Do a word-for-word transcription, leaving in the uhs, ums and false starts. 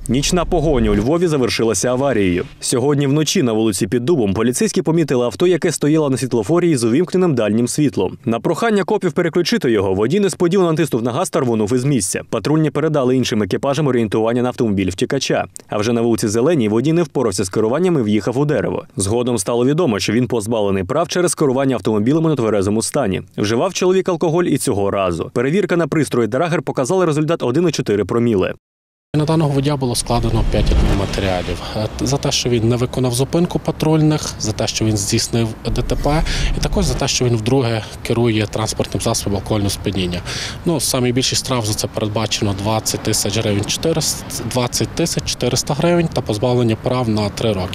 Нічна погоня у Львові завершилася аварією. Сьогодні вночі на вулиці Під Дубом поліцейські помітили авто, яке стояло на світлофорі із увімкненим дальнім світлом. На прохання копів переключити його водій несподівано натиснув на газ та рвонув із місця. Патрульні передали іншим екіпажам орієнтування на автомобіль втікача. А вже на вулиці Зеленій водій не впорався з керуванням і в'їхав у дерево. Згодом стало відомо, що він позбавлений прав через керування автомобілем у нетверезому стані. Вживав чоловік алкоголь і цього разу. Перевірка на пристрої Драгер показала результат один цілих чотири проміли. На даного водія було складено п'ять адмінматеріалів. За те, що він не виконав зупинку патрульних, за те, що він здійснив ДТП, і також за те, що він вдруге керує транспортним засобом алкогольного сп'яніння. Ну, найбільший штраф за це передбачено двадцять тисяч гривень, двадцять тисяч чотириста гривень та позбавлення прав на три роки.